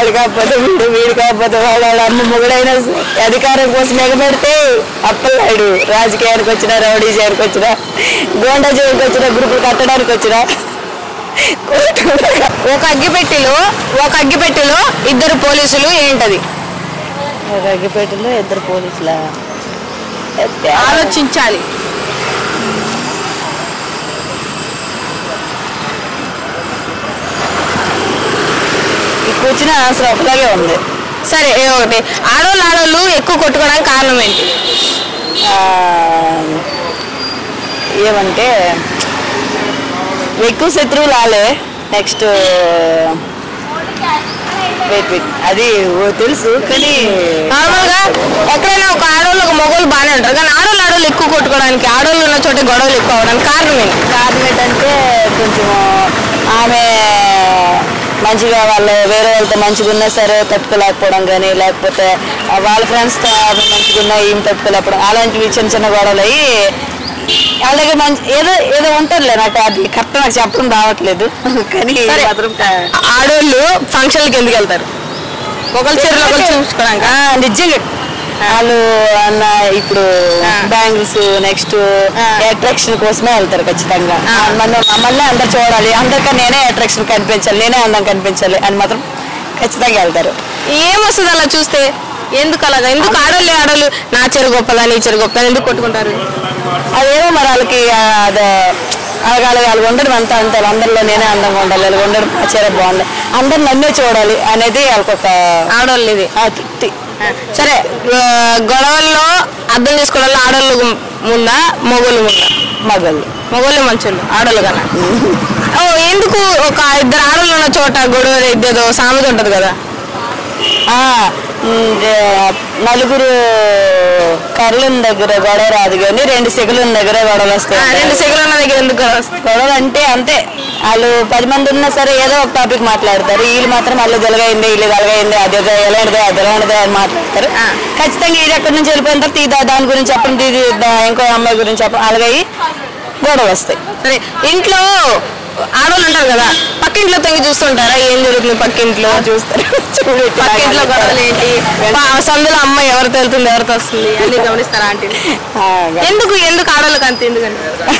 వాడు కాకపోతే వీడు కాకపోతే వాడు అమ్మ మొగుడైనా అధికారం కోసం ఎగబెడితే అప్పలాడు రాజకీయానికి వచ్చినా రౌడీ చేయడానికి వచ్చినా గోండా చేయడానికి వచ్చినా గ్రూపులు కట్టడానికి వచ్చినా ఒక అగ్గిపెట్టెలో ఇద్దరు పోలీసులు ఏంటది? ఒక అగ్గిపెట్టెలో ఇద్దరు పోలీసుల ఆలోచించాలి. కూర్చుని ఆన్సర్ ఒకలాగే ఉంది. సరే ఒకటి, ఆడోళ్ళు ఎక్కువ కొట్టుకోవడానికి కారణం ఏంటి? ఏమంటే ఎక్కువ శత్రువులు ఆలే. నెక్స్ట్ అది తెలుసు కానీ నార్మల్ గా ఎక్కడైనా ఒక ఆడోళ్ళు ఒక మగోళ్ళు బాగానే ఉంటారు, కానీ ఆడోళ్ళు ఎక్కువ కొట్టుకోవడానికి, ఆడోళ్ళు ఉన్న చోట గొడవలు ఎక్కువ అవడానికి కారణం ఏంటంటే కొంచెం ఆమె మంచిగా వేరే వాళ్ళతో మంచిగా ఉన్నా సరే తట్టుకోలేకపోవడం కానీ, లేకపోతే వాళ్ళ ఫ్రెండ్స్తో మంచిగా ఉన్నా ఏం తట్టుకోలేకపోవడం, అలాంటివి చిన్న చిన్న గొడవలు అయ్యి అలాగే మంచి ఏదో ఉంటుందిలే. నాకు అది కరెక్ట్ నాకు చెప్పడం రావట్లేదు. కానీ ఆడోళ్ళు ఫంక్షన్లకి ఎందుకు వెళ్తారు? ఒకరి చీరలో చూసుకోవడానికి. నిజంగా వాళ్ళు అన్న ఇప్పుడు బ్యాంగిల్స్ నెక్స్ట్ అట్రాక్షన్ కోసమే వెళ్తారు ఖచ్చితంగా. మమ్మల్ని అందరు చూడాలి, అందరికీ నేనే అట్రాక్షన్ కనిపించాలి, నేనే అందం కనిపించాలి అని మాత్రం ఖచ్చితంగా వెళ్తారు. ఏమొస్తుంది అలా చూస్తే? ఎందుకు అలాగా? ఎందుకు ఆడోళ్ళు నా చెరు గొప్పదా నీ చెరు గొప్పదా ఎందుకు కొట్టుకుంటారు? అదేమో మరి వాళ్ళకి అలాగే ఉండడం అంతా అంటారు. అందరిలో నేనే అందంగా ఉండాలి, వాళ్ళు ఉండడం ఆ చీర బాగుంది, అందరు నన్నే చూడాలి అనేది వాళ్ళకి ఒక ఆడోళ్ళు ఇది తృప్తి. సరే, గొడవల్లో అర్థం చేసుకోవడంలో ఆడోళ్ళు ముందా మొగోళ్ళు ముందా? మొగోళ్ళు మంచోళ్ళు ఆడోళ్ళు కన్నా. ఎందుకు ఒక ఇద్దరు ఆడోళ్ళు ఉన్న చోట గొడవ ఇద్దేదో సామెత ఉంటది కదా? నలుగురు కర్రల దగ్గర గొడవ రాదు కానీ 2 సెగల దగ్గర గొడవలు వస్తాయి. 2 సెగల దగ్గర ఎందుకు గొడవలు అంటే అంతే, వాళ్ళు 10 మంది ఉన్నా సరే ఏదో ఒక టాపిక్ మాట్లాడతారు. వీళ్ళు మాత్రం వాళ్ళు జలగైంది అదేదో ఎలాంటిదో అదేలాంటిదో అని మాట్లాడతారు. ఖచ్చితంగా ఇది ఎక్కడి నుంచి వెళ్ళిపోయిన తర్వాత దాని గురించి చెప్పండి, ఇది ఇంకో అమ్మాయి గురించి చెప్పండి, అలాగే గొడవ వస్తాయి. సరే, ఇంట్లో ఆడవాళ్ళు ఉంటారు కదా, పక్కింట్లో తొంగి చూస్తుంటారా ఏం జరుగుతుంది? పక్కింట్లో చూస్తారు. పక్కింట్లో గొడవలు ఏంటి, సందులో అమ్మాయి ఎవరితో వెళ్తుంది ఎవరితో వస్తుంది అన్ని గమనిస్తారా? అంటే ఎందుకు ఆడవాళ్ళకి అంతే? ఎందుకంటే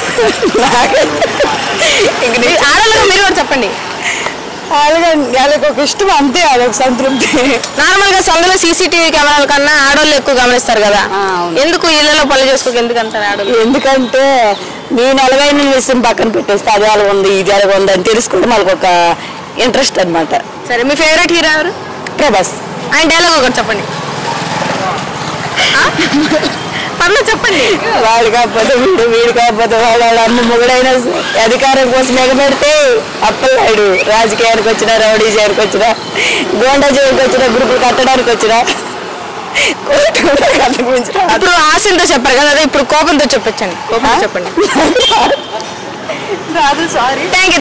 ఆడవాళ్ళకి మీరు కూడా చెప్పండి. వాళ్ళకి ఒక ఇష్టం అంతే, అదొక సంతృప్తి. నార్మల్ గా సందులో సీసీటీవీ కెమెరాల కన్నా ఆడవాళ్ళు ఎక్కువ గమనిస్తారు కదా, ఎందుకు ఇళ్లలో పనులు చేసుకోక ఎందుకు అంటారు ఆడవాళ్ళు? ఎందుకంటే నేను ఎలాగైనా విషయం పక్కన పెట్టేస్తే అది అలా ఉంది ఇది అలాగ ఉంది అని తెలుసుకోవడం వాళ్ళకి ఒక ఇంట్రెస్ట్ అనమాట. సరే, మీ ఫేవరెట్ హీరో ఎవరు? ప్రభాస్. ఆయన డైలాగ్ ఒకటి చెప్పండి. పర్లేదు చెప్పండి. వాడు కాకపోతే వీడు కాకపోతే వాడు అమ్మ మొగుడైనా అధికారం కోసం ఎగబెడితే అప్పలాడు రాజకీయానికి వచ్చినా రౌడీ చేయడానికి వచ్చినా గోండా చేయడానికి వచ్చినా గ్రూపులు కట్టడానికి వచ్చినా ఇప్పుడు ఆశంతో చెప్పారు కదా, అదే ఇప్పుడు కోపంతో చెప్పొచ్చండి. కోపంతో చెప్పండి. రాదు, సారీ. Thank you.